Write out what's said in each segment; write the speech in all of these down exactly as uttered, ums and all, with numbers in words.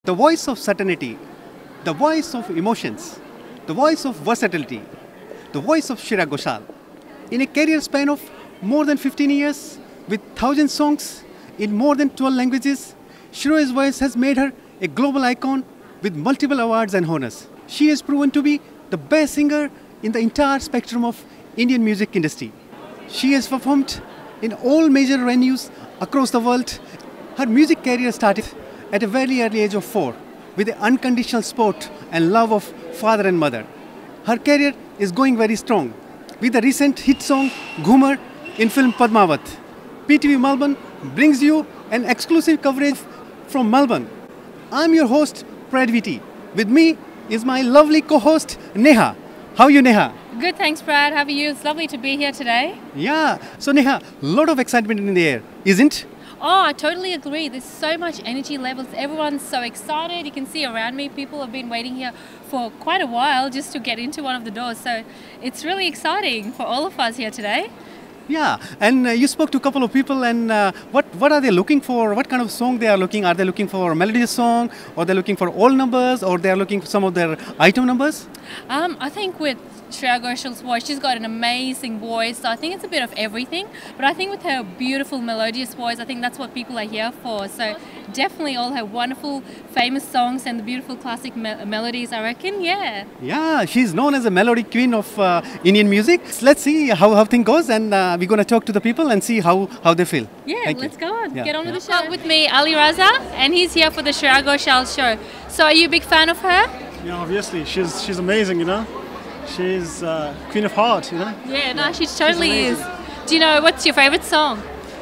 The voice of certainty, the voice of emotions, the voice of versatility, the voice of Shreya Ghoshal. In a career span of more than fifteen years, with one thousand songs in more than twelve languages, Shreya's voice has made her a global icon with multiple awards and honors. She has proven to be the best singer in the entire spectrum of Indian music industry. She has performed in all major venues across the world. Her music career started at a very early age of four with the unconditional support and love of father and mother. Her career is going very strong with the recent hit song Ghumar in film Padmavat. P T V Melbourne brings you an exclusive coverage from Melbourne. I'm your host PRAD V T. With me is my lovely co-host Neha. How are you, Neha? Good, thanks Brad. How are you? It's lovely to be here today. Yeah. So Neha, lot of excitement in the air, isn't? Oh, I totally agree. There's so much energy levels. Everyone's so excited. You can see around me, people have been waiting here for quite a while just to get into one of the doors. So it's really exciting for all of us here today. Yeah, and uh, you spoke to a couple of people, and uh, what what are they looking for? What kind of song they are looking? Are they looking for a melodious song, or they're looking for all numbers, or they are looking for some of their item numbers? Um, I think with Shreya Ghoshal's voice, she's got an amazing voice. So I think it's a bit of everything. But I think with her beautiful melodious voice, I think that's what people are here for. So definitely all her wonderful, famous songs and the beautiful classic me melodies, I reckon, yeah. Yeah, she's known as a melody queen of uh, Indian music. Let's see how, how things goes, and uh, we're going to talk to the people and see how, how they feel. Yeah, Thank let's you. go on. Yeah. Get on with the show. Well, with me, Ali Raza, and he's here for the Shreya Ghoshal show. So are you a big fan of her? Yeah, obviously. She's she's amazing, you know. She's uh, Queen of Heart, you know. Yeah, no, she totally is. Do you know, what's your favourite song?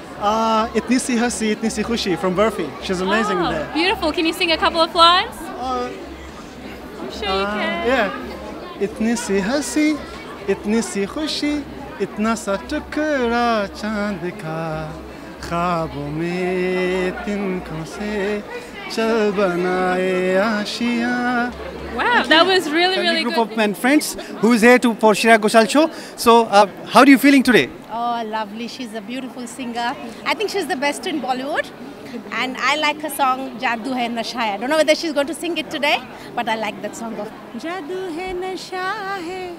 Uh, Itni si hasi, itni si khushi from Burfi. She's amazing oh, in there. Beautiful. Can you sing a couple of lines? Uh, I'm sure uh, you can. Yeah. Itni si hasi, itni si khushi, itna sa tukra chand ka, khwabon mein tinko se chal banaye aashiyan. Wow, that was really, really group good. of men friends who is here to for Shreya Ghoshal show. So, uh, how are you feeling today? Oh, lovely. She's a beautiful singer. I think she's the best in Bollywood. And I like her song, Jadoo Hai Nasha Hai. I don't know whether she's going to sing it today, but I like that song of Jadoo Hai Nasha Hai,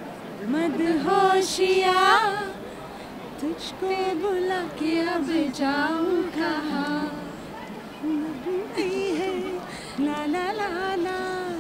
Madhoshiya, Tujhko bula ke ab jaun kahan, la la la la.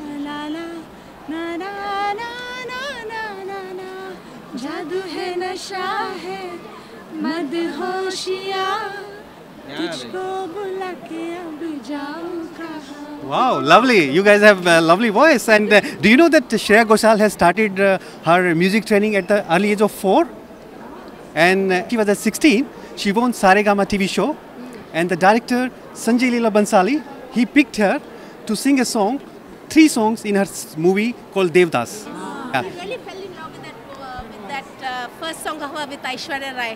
जादू है नशा है मदहोशिया तुझको बुला के अब जाऊं कहां. Wow, lovely. You guys have a lovely voice. And uh, do you know that Shreya Ghoshal has started uh, her music training at the early age of four? And uh, she was at sixteen. She won Saregama T V show. And the director, Sanjay Leela Bansali, he picked her to sing a song, three songs in her movie called Devdas. Oh. Yeah. I really fell in love with that, uh, with that uh, first song of her with Aishwarya Rai.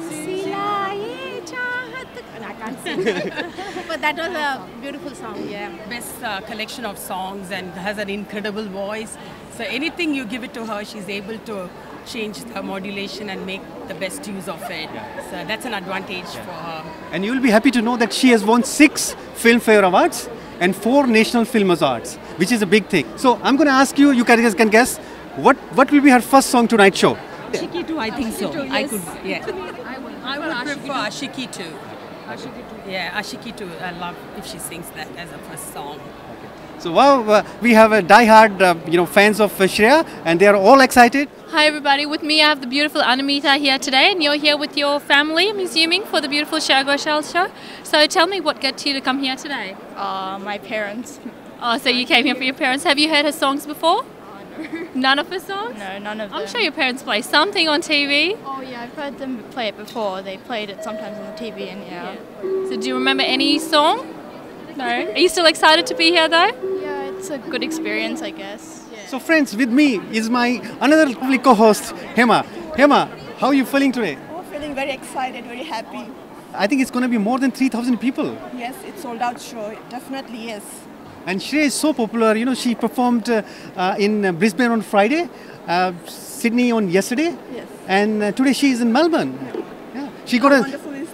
I can't sing. But that was a beautiful song, yeah. Best uh, collection of songs and has an incredible voice. So anything you give it to her, she's able to change the modulation and make the best use of it. Yeah. So that's an advantage yeah. for her. And you'll be happy to know that she has won six Filmfare Awards and four National Film Awards, which is a big thing. So I'm going to ask you, you guys can guess, what, what will be her first song tonight's show? Ashiki two, I think so. Yes. I could, yeah. I would, I would prefer Ashiki two. Ashiki two. Yeah, Ashiki two. I love if she sings that as a first song. So wow, uh, we have a die-hard, uh, you know, fans of uh, Shreya, and they are all excited. Hi everybody, with me I have the beautiful Anamita here today, and you're here with your family, I'm assuming, for the beautiful Shreya Ghoshal show. So tell me, what got you to come here today? Uh, my parents. Oh, so you came here for your parents. Have you heard her songs before? None of her songs? No, none of them. I'm sure your parents play something on T V. Oh yeah, I've heard them play it before. They played it sometimes on the T V and yeah. yeah. So do you remember any song? No. Are you still excited to be here though? Yeah, it's a good experience, I guess. Yeah. So friends, with me is my another lovely co-host, Hema. Hema, how are you feeling today? Oh, feeling very excited, very happy. I think it's going to be more than three thousand people. Yes, it's sold out show. It definitely is. And Shreya is so popular. You know, she performed uh, uh, in uh, Brisbane on Friday, uh, Sydney on yesterday, yes. and uh, today she is in Melbourne. Yeah. Yeah. She How got a wonderful is that?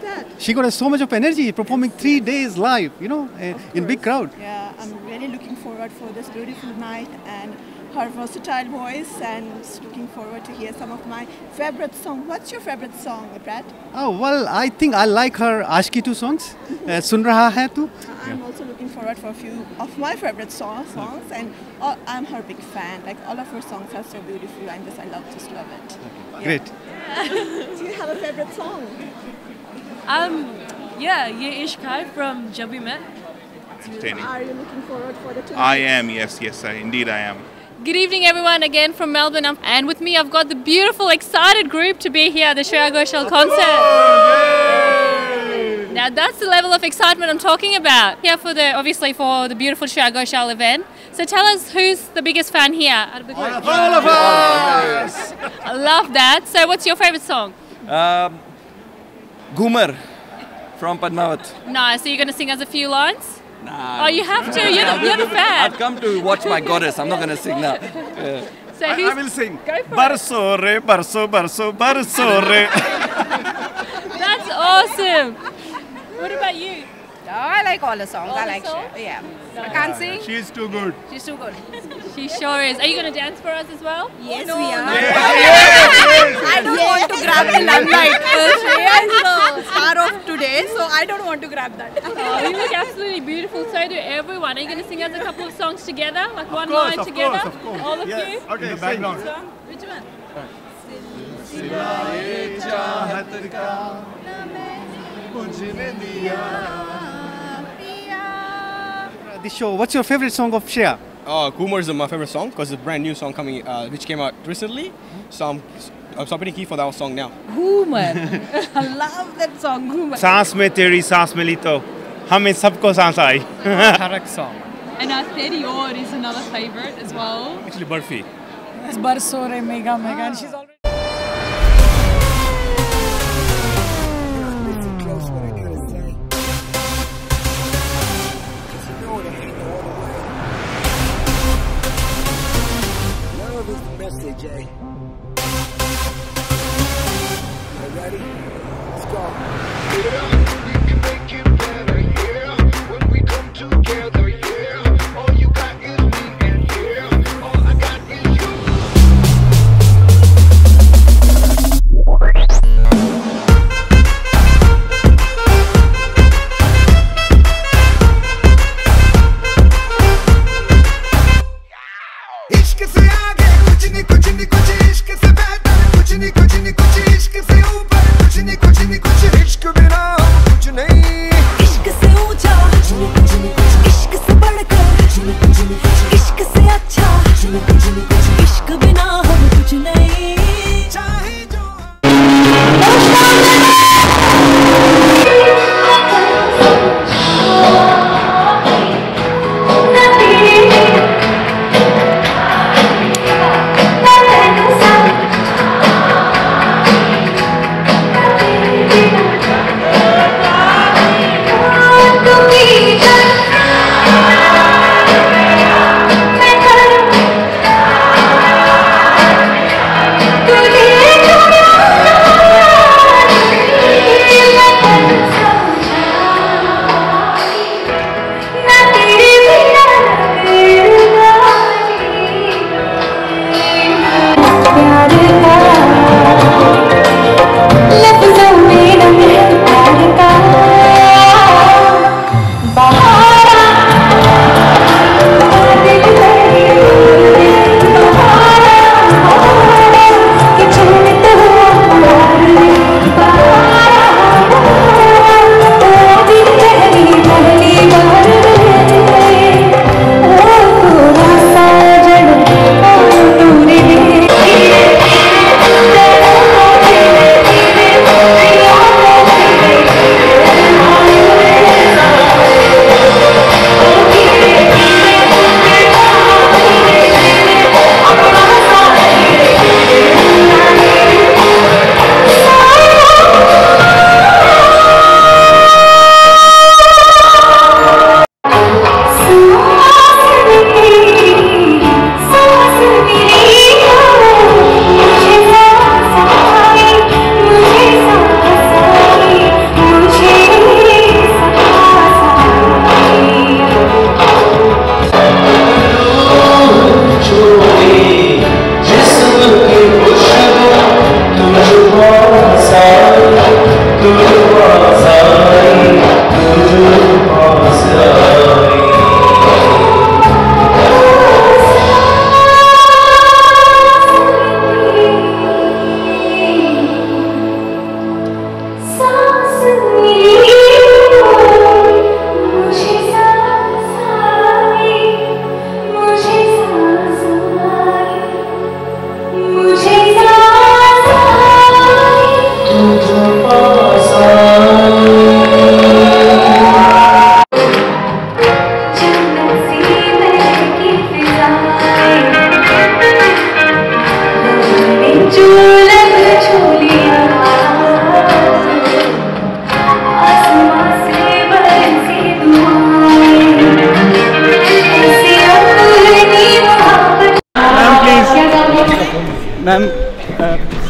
she got so much of energy performing three days live, you know, uh, in big crowd. Yeah, I'm really looking forward for this beautiful night and her versatile voice, and looking forward to hear some of my favorite songs. What's your favorite song, Brad? Oh, well, I think I like her Ashki two songs, uh, Sun Raha Hai Tu. I'm also looking forward for a few of my favorite song, songs, and all, I'm her big fan. Like all of her songs are so beautiful, and just I love, just love it. Yeah. Great. Do you have a favorite song? Um, yeah, Ye Ishq Hai from Jab We Met. Entertaining. Are you looking forward for the tonight? I am, yes, yes, I, indeed I am. Good evening, everyone, again from Melbourne. And with me, I've got the beautiful, excited group to be here at the Shreya Ghoshal concert. Now, that's the level of excitement I'm talking about. Here for the, obviously, for the beautiful Shreya Ghoshal event. So tell us, who's the biggest fan here out of the group? All of us! I love that. So what's your favourite song? Um, Ghumar from Padmavat. Nice. So you're going to sing us a few lines? Nah, Oh, you have to. You're the, you're the fan. I've come to watch my goddess. I'm not going to sing now. Yeah. So I, who's, I will sing. Go for it. Barso re, barso, barso, barso re. That's awesome. What about you? Oh, I like all the songs. All I the like songs? Shreya. Yeah. I can't sing. She's too good. She's too good. She sure is. Are you going to dance for us as well? Yes, we are. I don't want to grab the limelight. Shreya is the star of today, so I don't want to grab that. Oh, you look absolutely beautiful. So do everyone. Are you going to sing us a couple of songs together? Like one course, line of together? course, of course. All of Yes. you? Okay, in the background. Which one? This show, what's your favorite song of Shreya? Uh, Ghumar is my favorite song because it's a brand new song coming, uh, which came out recently. So I'm, I'm stopping key for that song now. Ghumar. I love that song, Ghumar. सांस में तेरी सांस मिली तो हमें सबको सांस आई. Correct song. And uh, Teri Or is another favourite as well. Actually, Burfi. It's Barso re, mega, mega. And she's already. Message, eh? You ready? Let's go. Yeah, we can make it better, yeah. When we come together, yeah. All you got is me, and yeah, all I got is you.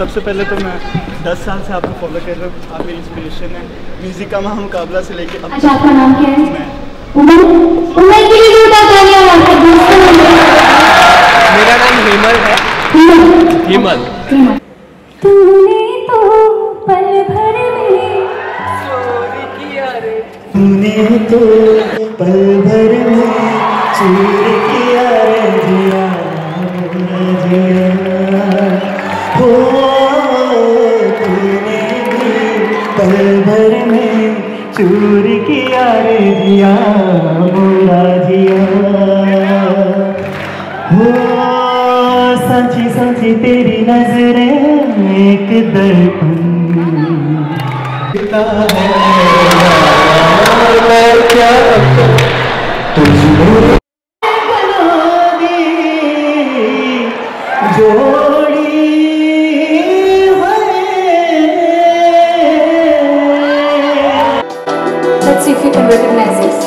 सबसे पहले तो मैं दस साल से आपको follow कर रहा हूँ, आप मेरी इंस्पिरेशन है म्यूज़िक का महामुकाबला से लेके अब। अच्छा, आपका नाम क्या है? मैं उमर उमर के लिए बता गाने वाला मेरा नाम हिमल है। हिमल तूने तो पल भर में चोरी किया रे, तूने तो पल भर में चोरी किया रे जिया जिया हो, तूने भी पल भर में चोरी किया रे जिया मोरा जिया हो। सांची सांची तेरी नजरें एक दर्पण है, मैं क्या तुझमें बना दी जोड़ी है। Let's see if you can recognize this.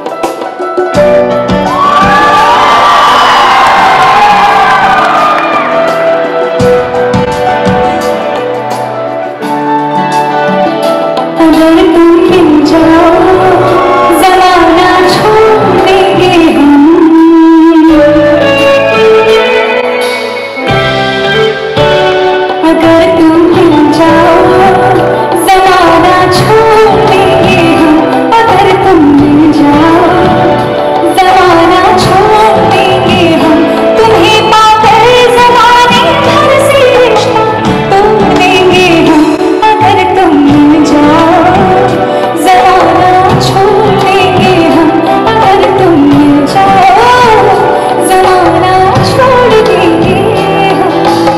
अगर तुम मिल जाओ ज़माना छोड़ देंगे हम, अगर तुम मिल जाओ ज़माना छोड़ देंगे हम, अगर तुम मिल जाओ ज़माना छोड़ देंगे हम, तुम्हें पाकर ज़माने भर से रिश्ता तोड़ देंगे हम, अगर तुम मिल जाओ ज़माना छोड़ देंगे हम, अगर तुम मिल जाओ ज़माना छोड़ देंगे हम।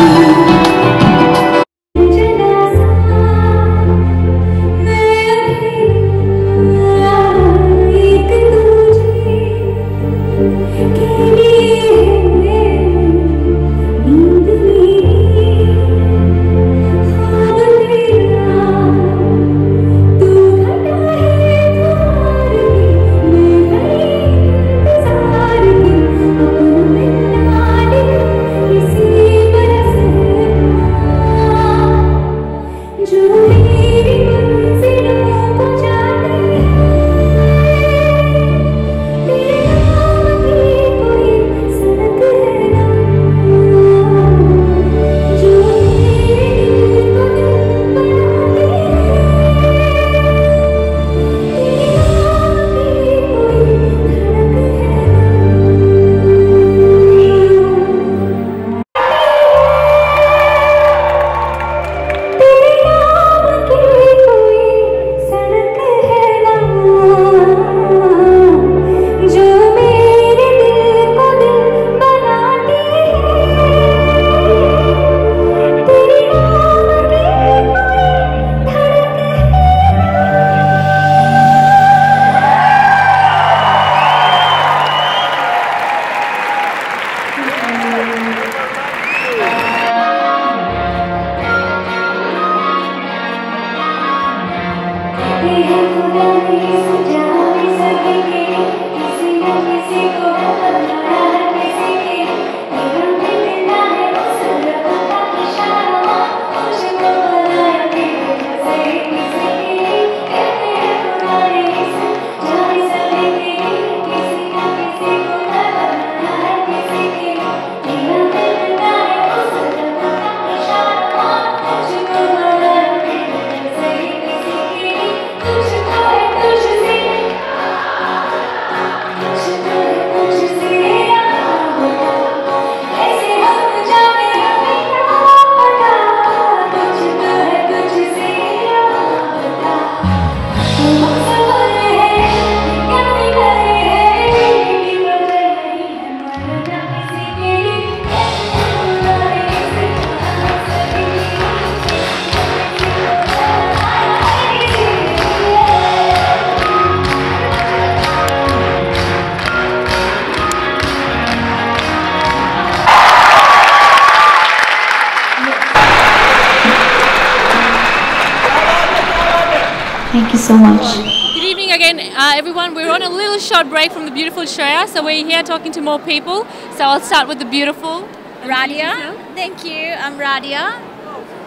Thank you so much. Good evening again, uh, everyone. We're on a little short break from the beautiful Shreya, so we're here talking to more people. So I'll start with the beautiful Radia. Thank you. I'm Radia.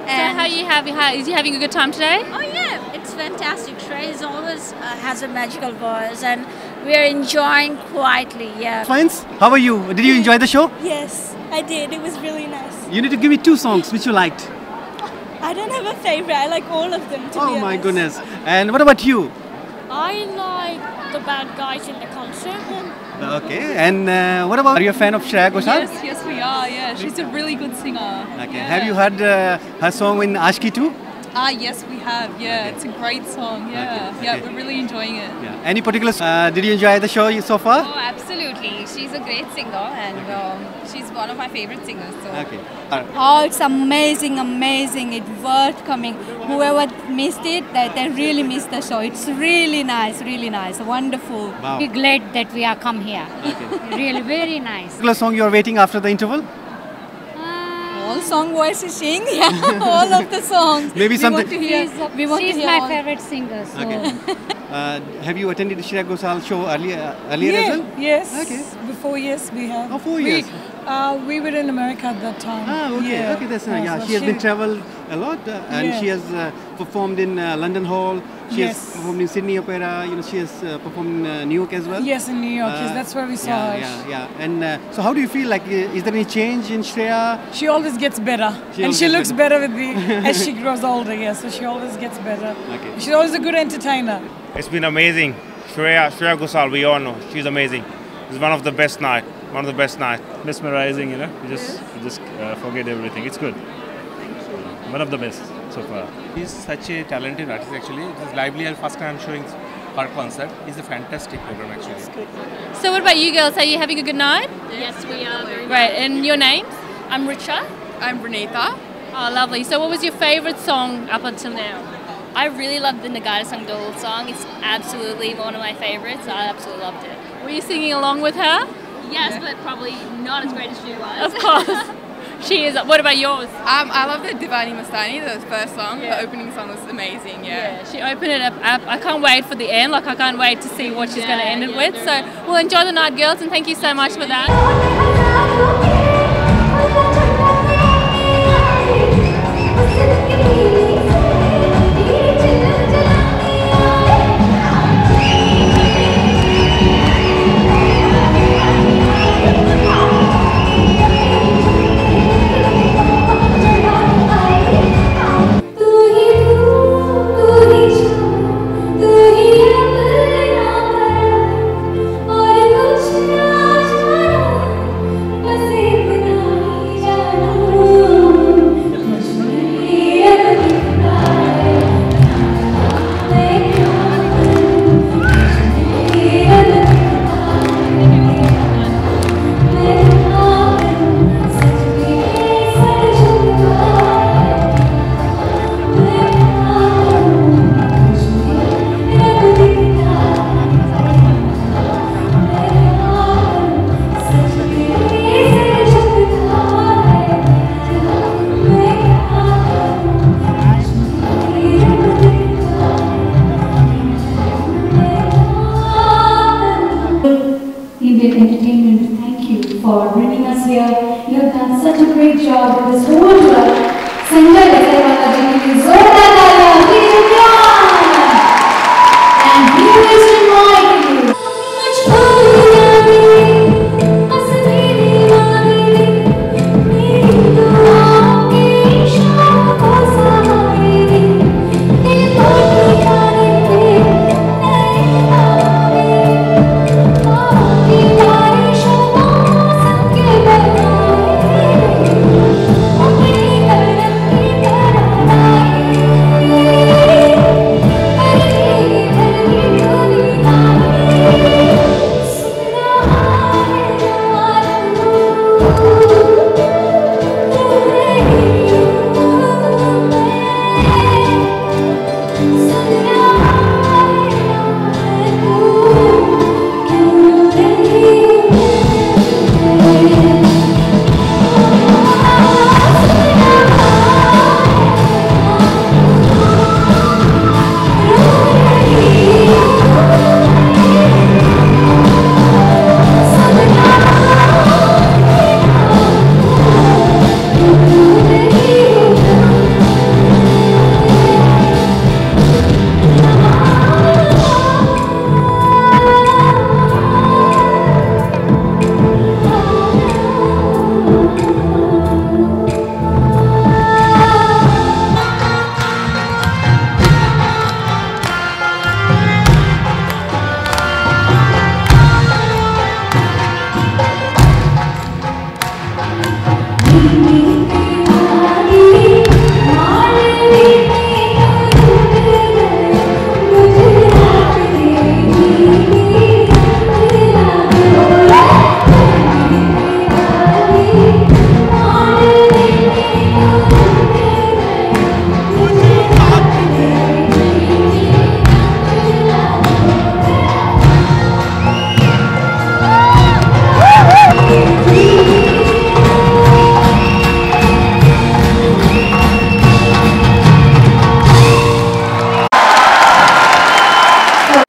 So how you have? How, is you having a good time today? Oh yeah, it's fantastic. Shreya is always uh, has a magical voice, and we are enjoying quietly. Yeah. Friends, how are you? Did you enjoy the show? Yes, I did. It was really nice. You need to give me two songs which you liked. I don't have a favorite. I like all of them. To Oh be my honest. goodness. And what about you? I like the bad guys in the concert. Okay. And uh, what about? Are you a fan of Shreya Ghoshal? Yes, yes we are. Yeah, she's a really good singer. Okay. Yeah. Have you heard uh, her song in Ashki too? Ah, yes, we have. Yeah, it's a great song. Yeah, Okay, yeah, okay. we're really enjoying it. Yeah. Any particular? Uh, did you enjoy the show so far? Oh, absolutely. She's a great singer, and um, she's one of my favorite singers. So. Okay. All right. Oh, it's amazing, amazing. It's worth coming. Whoever missed it, they, they really missed the show. It's really nice, really nice, wonderful. Wow. We're glad that we are come here. Okay. Really, very nice. Particular song you are waiting after the interval? All song voices sing, yeah, all of the songs. Maybe we something- Want to hear, She's, we want she's to hear my all. favorite singer. So. Okay. Uh, have you attended the Shreya Ghoshal show earlier, earlier yeah, as well? Yes. Okay. Before, yes, we have. Oh, four we, years. Uh, we were in America at that time. Ah, okay. Yeah. Okay, that's nice. Uh, Yeah, so she has been traveled a lot, uh, and Yeah. she has uh, performed in uh, London Hall. She Yes. has performed in Sydney Opera. You know, she has uh, performed in uh, New York as well. Yes, in New York. yes, Uh, that's where we saw yeah, her. Yeah, yeah. And uh, so, how do you feel? Like, uh, is there any change in Shreya? She always gets better, She and always she gets looks better. better, with the as she grows older. Yeah, so she always gets better. Okay. She's always a good entertainer. It's been amazing. Shreya, Shreya Ghoshal, we all know she's amazing. It's one of the best night, one of the best night. Mesmerizing, you know. You just you just uh, forget everything. It's good. One of the best so far. He's such a talented artist actually. It is lively and first time I'm showing her concert. It's a fantastic program actually. So what about you girls? Are you having a good night? Yes, we are. Very Great. And your names? I'm Richa. I'm Renita. Oh, lovely. So what was your favourite song up until now? I really loved the Nagata Sangdol song. It's absolutely one of my favorites. I absolutely loved it. Were you singing along with her? Yes, but probably not as great as she was. Of course. She is. What about yours? Um, I love the Divani Mastani, the first song. The opening song was amazing. Yeah. Yeah, she opened it up, up. I can't wait for the end. Like, I can't wait to see what she's going to end it with. So we'll enjoy the night, girls, and thank you so much for that. Indian Entertainment, thank you for bringing us here. You have done such a great job with this whole tour. Sanjay Desaiwala ji ki zordaar taaliyan, please applause. And here is to invite you. Thank you.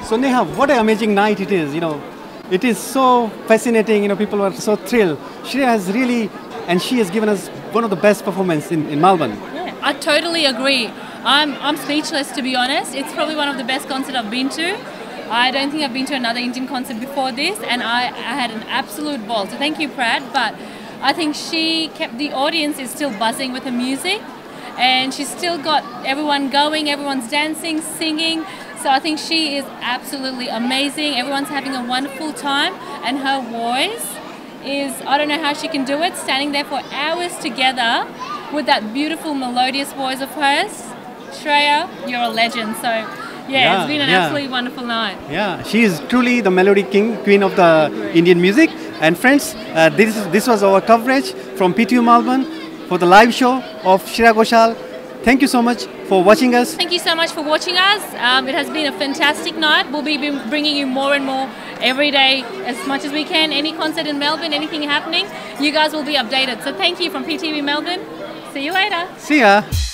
So Neha, what an amazing night it is, you know. It is so fascinating, you know, people are so thrilled. Shreya has really, and she has given us one of the best performances in, in Melbourne. Yeah, I totally agree. I'm, I'm speechless, to be honest. It's probably one of the best concerts I've been to. I don't think I've been to another Indian concert before this, and I, I had an absolute ball. So thank you, Prad. But I think she kept, the audience is still buzzing with the music, and she's still got everyone going, everyone's dancing, singing. So I think she is absolutely amazing. Everyone's having a wonderful time, and her voice is, I don't know how she can do it, standing there for hours together with that beautiful melodious voice of hers. Shreya, you're a legend. So yeah, Yeah, it's been an yeah. absolutely wonderful night. Yeah, she is truly the melody king, queen of the Indian music. And friends, uh, this, this was our coverage from P T V Melbourne for the live show of Shreya Ghoshal. Thank you so much for watching us. Thank you so much for watching us. Um, it has been a fantastic night. We'll be bringing you more and more every day as much as we can. Any concert in Melbourne, anything happening, you guys will be updated. So thank you from P T V Melbourne. See you later. See ya.